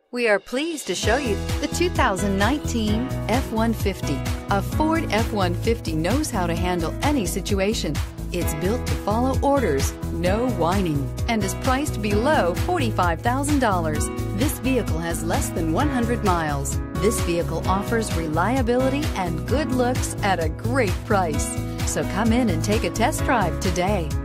We are pleased to show you the 2019 F-150. A Ford F-150 knows how to handle any situation. It's built to follow orders, no whining, and is priced below $45,000. This vehicle has less than 100 miles. This vehicle offers reliability and good looks at a great price. So come in and take a test drive today.